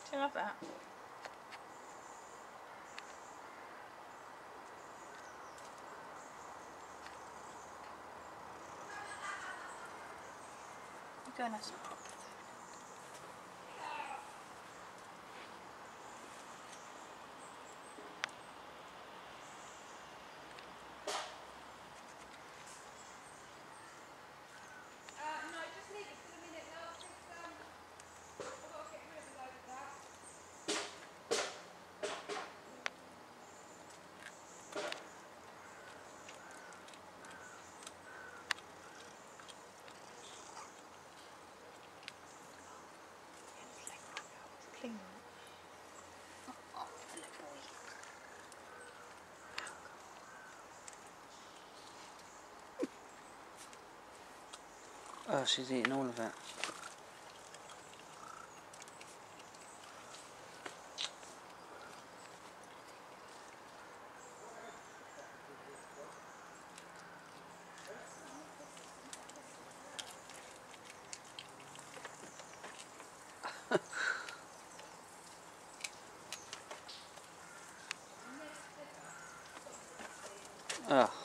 Do you love that? You go and have some hot food. No, just leave it for a minute now, because I've got to get rid of a load of that. Clean it. Oh, little boy. Oh, she's eating all of it. Oh.